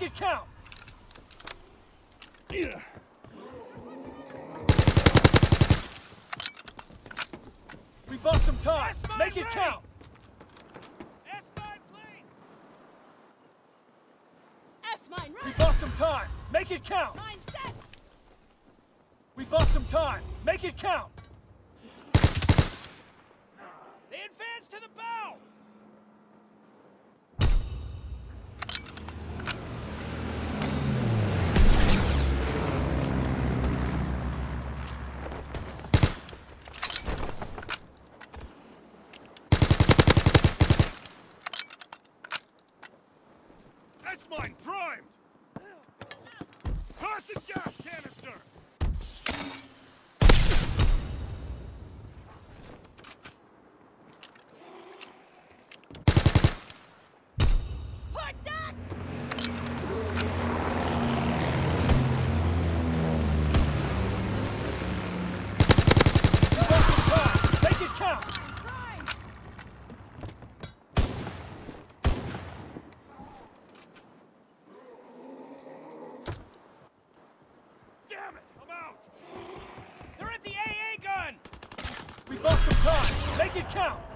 it count! Yeah. We bought some time. Make it count! S-mine, please! S-mine We ready! bought some time. Make it count! Mine set! We bought some time. Make it count! They advance to the bow! S-mine primed! Tossing gas canister! Port deck! We bought some time. Make it count! Prime! Damn it! I'm out! They're at the AA gun! We bought some time. Make it count!